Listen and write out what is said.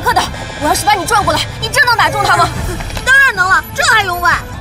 克的。我要是把你转过来，你真能打中他吗？ 当然能了，这还用问？